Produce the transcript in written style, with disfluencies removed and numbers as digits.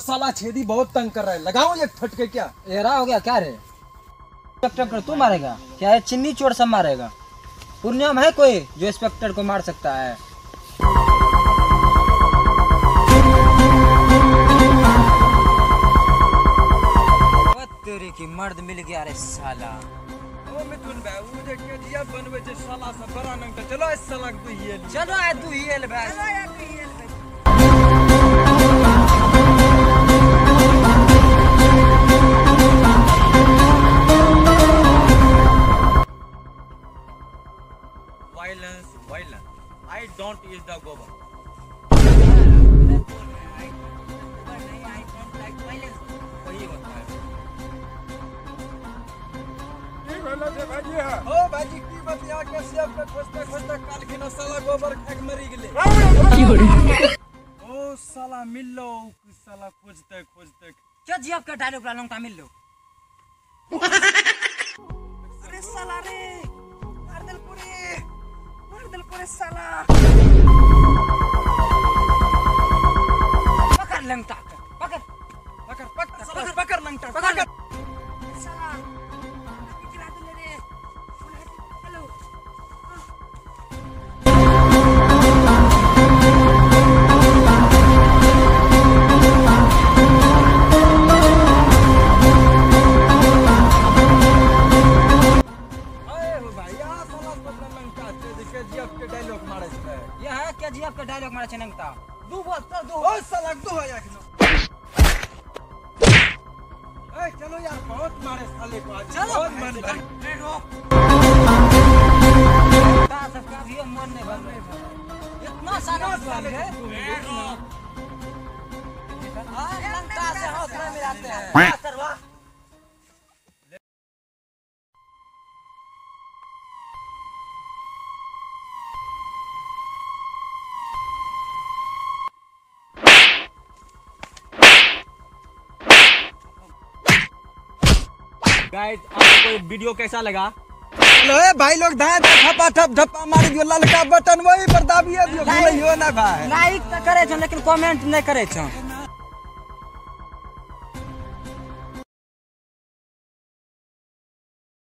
साला छेदी बहुत तंग कर रहा है, लगाओ एक फटके क्या? एरा हो गया क्या रे? इंस्पेक्टर तू मारेगा क्या? है चिन्नी चोर सब मारेगा? पूर्णिया में है कोई जो इंस्पेक्टर को मार सकता है? तेरे की मर्द मिल गया रे साला। ओ मिथुन भाई वो जे केजीएफ बनवे जे साला से बड़ा नंग चलो इस साला को दुहिए चलो आ दुहिए भाई चलो यार दुहिए violence I don't use the gobar वही होता है। ओ बाजी की बतिया के सेब पे खोजते खोजते काल के साला गोबर खा के मरी गेले। ओ साला मिल लो साला खोजते खोजते क्या जी आपका डायलॉग ला लंगटा मिल लो। अरे साला रे मार दिल पूरे साला पकड़ लंगटा पकड़ पकड़ पकड़ साला पकड़ लंगटा पकड़ साला गिरा दे रे हेलो डायलॉग मारे छै यहां के जी आपका डायलॉग मारे छै नंगटा दू बात कर दो ओ साला दो है यार ए चलो यार बहुत मारे साले को आज चलो बहुत मन भर का सब का भी मन नहीं भर इतना सारा साले है नंगटा से हौसला मिलाते हैं करवा गाइस आपको ये वीडियो कैसा लगा? हेलो भाई लोग धपा ठप धप्पा मार दियो ललका बटन वही पर दाबिए दियो भूलियो ना भाई। लाइक तो करे छ लेकिन कमेंट नहीं करे छ।